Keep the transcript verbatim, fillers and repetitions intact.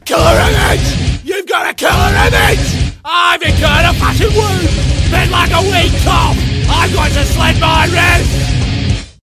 Killer image! You've got a killer image! I've incurred a fashion wound! Been like a weak cough!